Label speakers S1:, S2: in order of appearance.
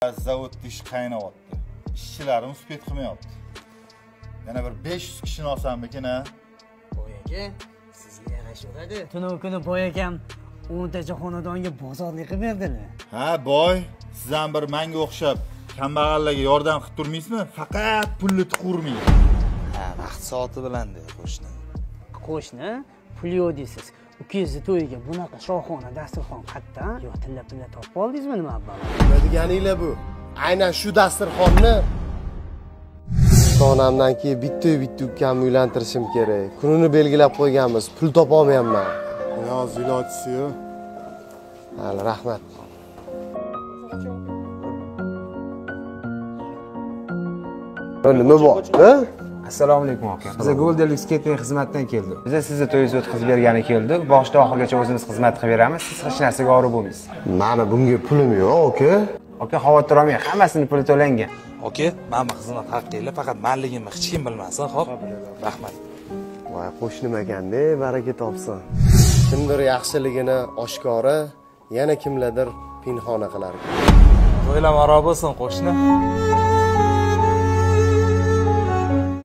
S1: Zavodda ish qaynayapti. Ishchilarim uspet qilmayapti. Yana bir 500 kishini olsammikin a?
S2: Boy aka, sizga yarashadi.
S3: Tunov kuni boy akam 10 tacha xonadonga bozorlik qilib berdilar.
S1: Ha, boy, siz ham bir menga o'xshab kambag'allarga yordam qilib turmaysizmi? Faqat pulni tiqurmang.
S4: Ha, vaqt soati bilan de qo'shni.
S3: Qo'shni, pul yo'q deysiz. Ukangizni to'yiga bunaqa shohona dasturxon qatta, yo tilla topib oldingizmi nima abalo?
S5: Nima deganinglar bu? Aynan shu dasturxonni onamdan keyin bitta ukamni uylantirishim kerak. Kunini belgilab qo'yganmiz, pul topa olmayapman.
S1: Yo'q, ilojisi-yu.
S5: Hali rahmat. Nima bor? Ha?
S6: Assalomu alaykum aka. Biz Golden Deluxe Catering xizmatidan keldik. Biz sizni to'yingizni o'tkazib bergani keldik. Boshdan oxirigacha o'zimiz xizmat qilib beramiz. Siz hech narsaga ori bo'lmaysiz.
S5: Mana bunga pulim yo'q, aka.
S6: Aka, xavotir olmang, hammasini puli to'langan.
S4: Oka, mana xizmat haqqinglar, faqat manligimni hech kim bilmasin, xo'p? Rahmat.
S5: Voy, qo'shnim ekan-da, baraka topsin. Kimdir yaxshiligini oshkora, yana kimlardir pinhona qilar.
S4: To'ylar maro bo'lsin, qo'shni.